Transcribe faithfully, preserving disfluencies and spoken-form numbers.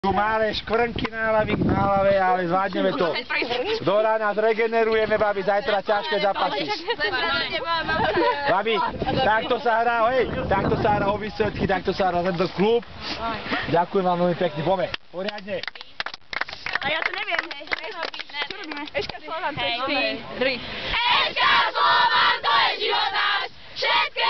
Máme škvrnky na hlavi, na hlave, ale zvládneme to. Do rána zregenerujeme, babi, zajtra ťažké zápasy. Babi, takto sa hrá, hej, takto sa hrá o výsledky, takto sa hrá tento klub. Ďakujem vám veľmi pekne, poďme, poriadne. A ja to neviem. Čo robíme? Eška Slovan, to je tri. Eška Slovan, to je život náš. Všetko